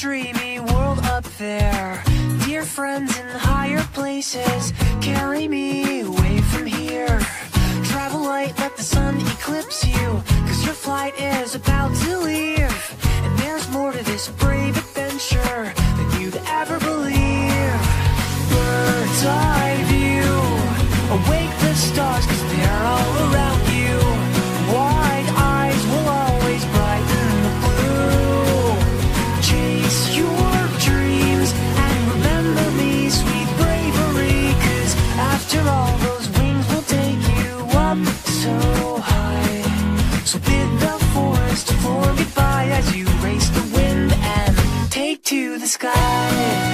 dreamy world up there. Dear friends in higher places, carry me away from here. Travel light, let the sun eclipse you, 'cause your flight is about to leave. And there's more to this brave adventure than you'd ever believe. Bird's eye view, awake the stars, 'cause they're all around you. Wide eyes will always brighten the blue. Chase your dreams and remember me, sweet bravery, 'cause after all, those wings will take you up so high. So bid the forest floor goodbye as you race the wind and take to the sky.